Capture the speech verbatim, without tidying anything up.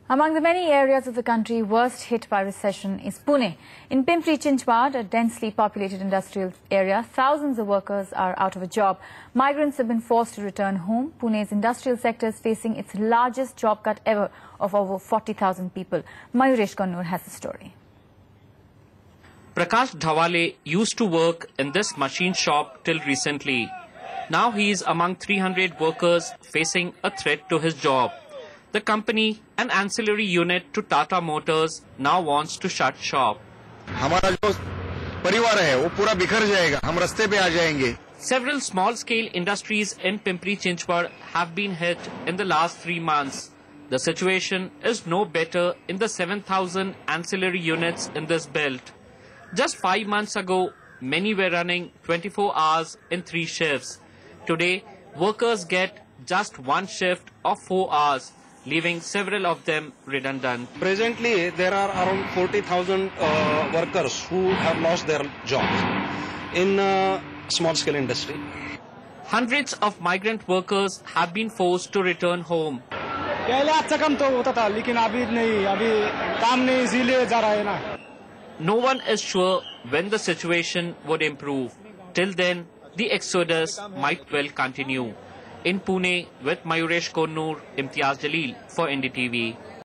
Among the many areas of the country worst hit by recession is Pune. In Pimpri-Chinchwad, a densely populated industrial area, thousands of workers are out of a job. Migrants have been forced to return home. Pune's industrial sector is facing its largest job cut ever of over forty thousand people. Mayuresh Konnur has the story. Prakash Dhawale used to work in this machine shop till recently. Now he is among three hundred workers facing a threat to his job. The company, an ancillary unit to Tata Motors, now wants to shut shop. हमारा जो परिवार है वो पूरा बिखर जाएगा, हम रास्ते पे आ जाएंगे. Several small-scale industries in Pimpri-Chinchwad have been hit in the last three months. The situation is no better in the seven thousand ancillary units in this belt. Just five months ago, many were running twenty-four hours in three shifts. Today, workers get just one shift of four hours, leaving several of them redundant. Presently, there are around forty thousand uh, workers who have lost their jobs in uh, small-scale industry. Hundreds of migrant workers have been forced to return home. No one is sure when the situation would improve. Till then, the exodus might well continue. In Pune, with Mayuresh Konnur, Imtiaz Jalil for N D T V.